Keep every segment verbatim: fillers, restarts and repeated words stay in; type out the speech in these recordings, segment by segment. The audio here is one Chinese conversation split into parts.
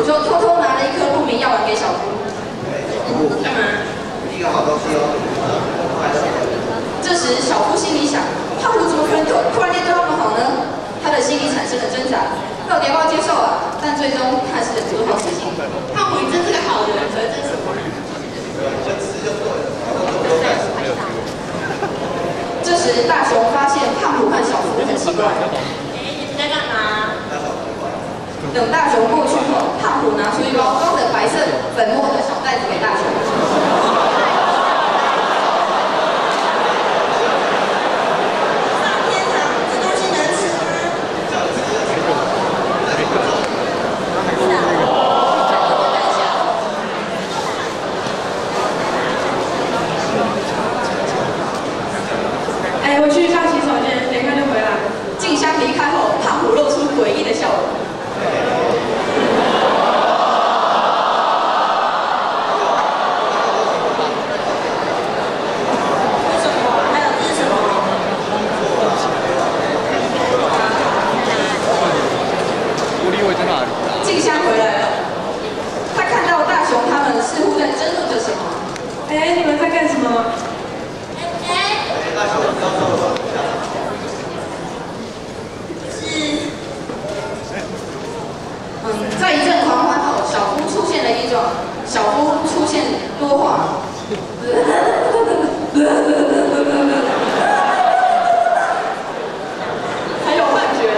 就偷偷拿了一颗不明药丸给小夫。干嘛？ 第一个好东西哦。 这时小夫心里想，胖虎怎么可能突突然间对他们好呢？他的心里产生了挣扎，到底要不要接受啊？但最终他还是忍不住好奇心。胖虎，你真是个好人，可是这是什么？这时大雄发现胖虎和小夫很奇怪。 哎，你们在干嘛？ 等大雄过去后，胖虎拿出一包装着白色粉末的小袋子给大雄。哎，我去上洗手间，等一下就回来。静香离开后，胖虎露出诡异的笑容。静香回来了，他看到大雄他们似乎在争论着什么。哎，你们在干什么？ 哎哎， 大雄，你知道吗？ 是。 嗯，在一阵狂欢后，小夫出现了一种，小夫出现多话。还有幻觉。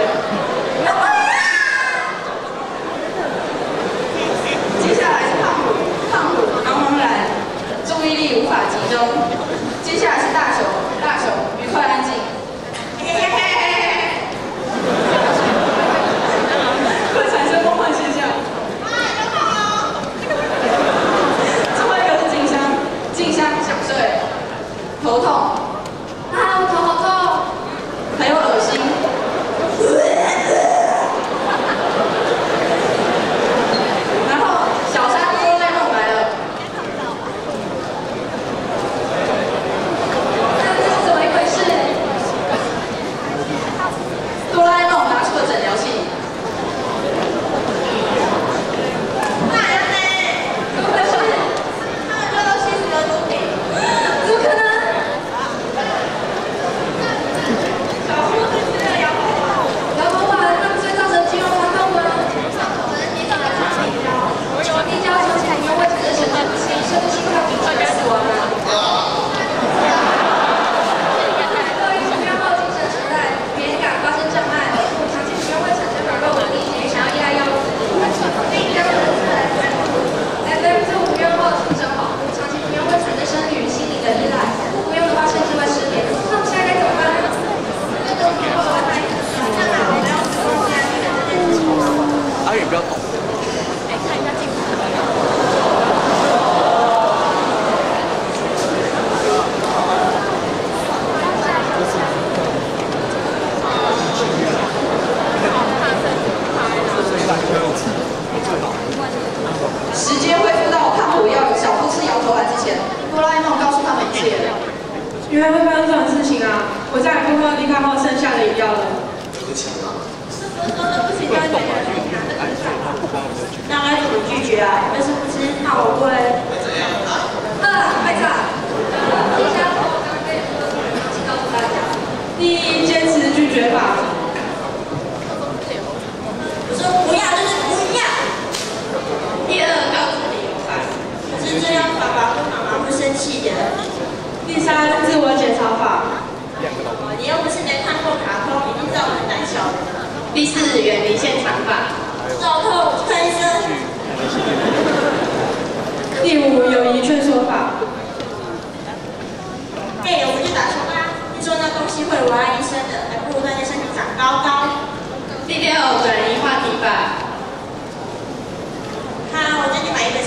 接下来是胖虎，胖虎茫茫然，注意力无法集中。接下来是大雄，大雄愉快安静。会产生梦幻现象。最后一个是静香，静香想睡，头痛，啊，我头好痛，还有恶心。然后小山哆啦 A 梦来了，这是怎么一回事？哆啦 A 梦拿出了诊疗器。 大人呢？ 怎么回事？ 他们抓到吸食的毒品。 怎么可能？ 小夫是吃了摇头丸。 摇头丸那不是造成肌肉酸痛吗？ 上头的地上的橡皮胶。 地胶抽起来因为会产生神经不清，甚至心跳停止而死亡啊！对于不要靠精神时代，免感发生障碍，长期使用会产生软弱无力及想要依赖药物。地胶人是 F M 这不用后精神保护，长期不用会产生生理与心理的依赖，不用的话甚至会失眠。那我们现在该怎么办呢？这都不用了，太那好，我们要主动下去的这件事情。 阿远不要动。 哎，看一下镜头。 时间恢复到胖虎要小夫吃摇头丸之前，哆啦 A 梦告诉他们一切。原来会发生这种事情啊！我再也不喝离开后剩下的饮料了。 对不起啊。 是不是说对不起，对别人拿这个算了？那该怎么拒绝啊？要是不吃，那我会。 会怎样啊？ 啊，麦卡，接下来我刚刚跟你说的，请告诉大家。第一，坚持拒绝法。 我说不要就是不要。 第二，告诉理由法。 可是这样爸爸跟妈妈会生气的。 第三，自我检讨法。 你又不是没看过卡通，一定知道我很胆小的。 第四，远离现场法。 照痛推身。 第五，友谊劝说法。 哎，我们去打球吧。听说那东西会危害医生的，还不如锻炼身体长高高。 第六，转移话题法。 好，我这里买一个